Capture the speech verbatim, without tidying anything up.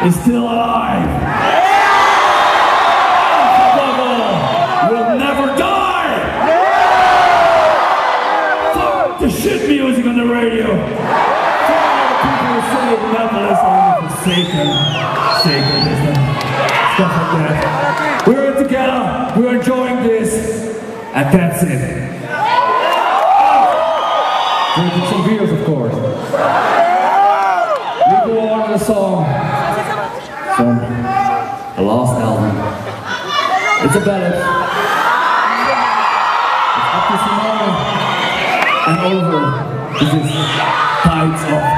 is still alive. Will never die. Fuck the shit music on the radio. People who say metal is only for sacred, sacredism, stuff like that. We're together, we're enjoying this, and that's it. Drinking some beers, of course. We go on with a song from the last album. It's a ballad. It's up to Simone and over. This is Tides of